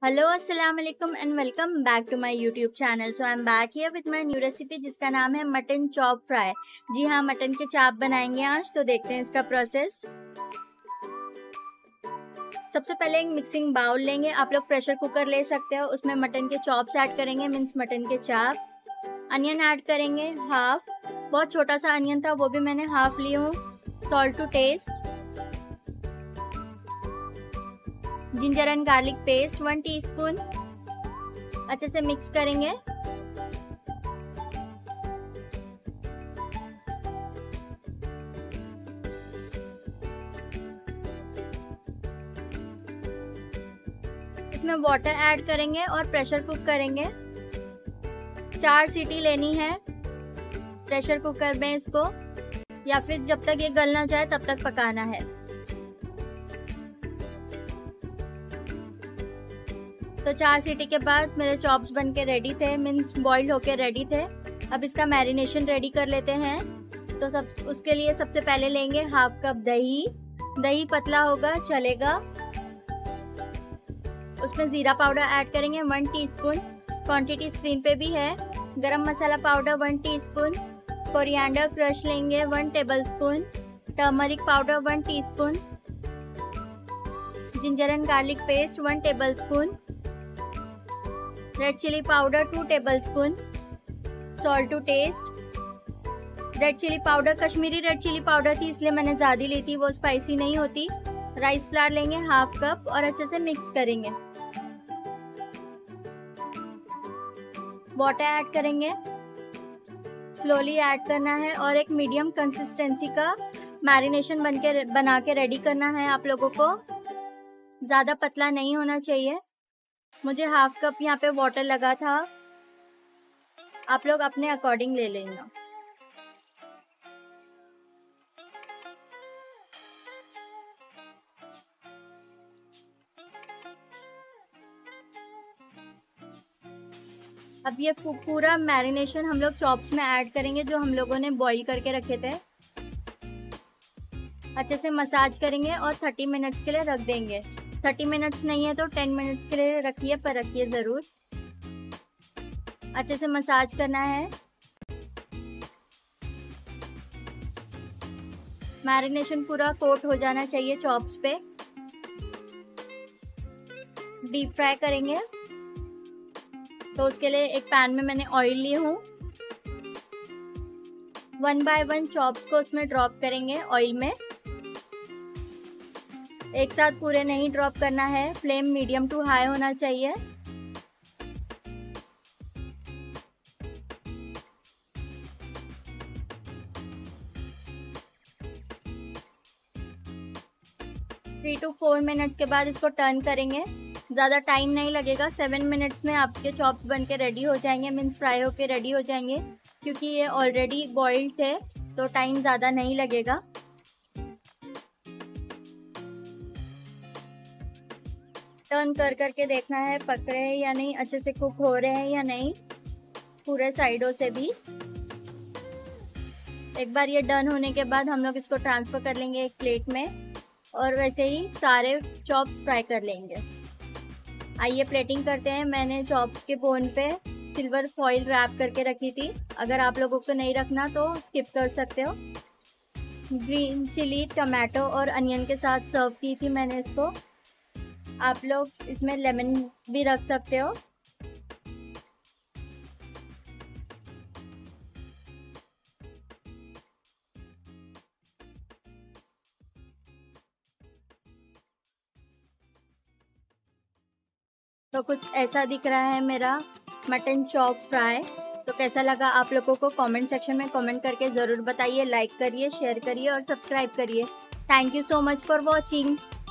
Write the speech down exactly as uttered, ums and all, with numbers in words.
Hello अस्सलाम वालेकुम and welcome back to my YouTube channel. So I am back here with my new recipe जिसका नाम है mutton chop fry. जी हाँ, mutton के चाप बनाएंगे आज। तो देखते हैं इसका प्रोसेस। सबसे पहले एक मिक्सिंग बाउल लेंगे। आप लोग प्रेशर कुकर ले सकते हो। उसमें मटन के चॉप्स ऐड करेंगे, मीन्स मटन के चाप। अनियन ऐड करेंगे हाफ, बहुत छोटा सा अनियन था वो भी मैंने हाफ ली हूँ। Salt to taste. Ginger and garlic paste one teaspoon. अच्छे से मिक्स करेंगे। इसमें वाटर ऐड करेंगे और प्रेशर कुक करेंगे। चार सीटी लेनी है प्रेशर कुकर में इसको, या फिर जब तक ये गल ना जाए तब तक पकाना है। तो चार सीटी के बाद मेरे चॉप्स बन के रेडी थे, मीन्स बॉइल्ड होके रेडी थे। अब इसका मैरिनेशन रेडी कर लेते हैं। तो सब उसके लिए सबसे पहले लेंगे हाफ कप दही। दही पतला होगा चलेगा। उसमें जीरा पाउडर ऐड करेंगे वन टीस्पून, क्वांटिटी स्क्रीन पे भी है। Garam masala powder one teaspoon. Coriander crush लेंगे one tablespoon. Turmeric powder one teaspoon. Ginger and garlic paste one tablespoon. Red chilli powder two tablespoon. Salt to taste. Red chilli powder Kashmiri red chilli powder थी इसलिए मैंने ज़्यादा ली थी, वो spicy नहीं होती। Rice flour लेंगे हाफ कप और अच्छे से मिक्स करेंगे। वाटर ऐड करेंगे, स्लोली ऐड करना है और एक मीडियम कंसिस्टेंसी का मैरिनेशन बन के बना के रेडी करना है आप लोगों को। ज़्यादा पतला नहीं होना चाहिए। मुझे हाफ कप यहाँ पे वाटर लगा था, आप लोग अपने अकॉर्डिंग ले लेना। अब ये पूरा मैरिनेशन हम लोग चॉप्स में ऐड करेंगे जो हम लोगों ने बॉईल करके रखे थे। अच्छे से मसाज करेंगे और थर्टी मिनट्स के लिए रख देंगे। थर्टी मिनट्स नहीं है तो टेन मिनट्स के लिए रखिए, पर रखिए ज़रूर। अच्छे से मसाज करना है। मैरिनेशन पूरा कोट हो जाना चाहिए चॉप्स पे। डीप फ्राई करेंगे तो उसके लिए एक पैन में मैंने ऑयल ली हूँ। वन बाय वन चॉप्स को उसमें ड्रॉप करेंगे ऑयल में। एक साथ पूरे नहीं ड्रॉप करना है, फ्लेम मीडियम टू हाई होना चाहिए। थ्री टू फोर मिनट्स के बाद इसको टर्न करेंगे। ज़्यादा टाइम नहीं लगेगा, सेवन मिनट्स में आपके चॉप्स बन के रेडी हो जाएंगे, मीन्स फ्राई होके रेडी हो जाएंगे। क्योंकि ये ऑलरेडी बॉइल्ड थे तो टाइम ज़्यादा नहीं लगेगा। टर्न कर करके देखना है पक रहे हैं या नहीं, अच्छे से कुक हो रहे हैं या नहीं, पूरे साइडों से भी। एक बार ये डन होने के बाद हम लोग इसको ट्रांसफ़र कर लेंगे एक प्लेट में और वैसे ही सारे चॉप्स फ्राई कर लेंगे। आइए प्लेटिंग करते हैं। मैंने चॉप्स के बोन पे सिल्वर फॉइल रैप करके रखी थी। अगर आप लोगों को नहीं रखना तो स्किप कर सकते हो। ग्रीन चिली, टमाटो और अनियन के साथ सर्व की थी मैंने इसको। आप लोग इसमें लेमन भी रख सकते हो। तो कुछ ऐसा दिख रहा है मेरा मटन चॉप फ्राई। तो कैसा लगा आप लोगों को कमेंट सेक्शन में कमेंट करके ज़रूर बताइए। लाइक करिए, शेयर करिए और सब्सक्राइब करिए। Thank you so much for watching.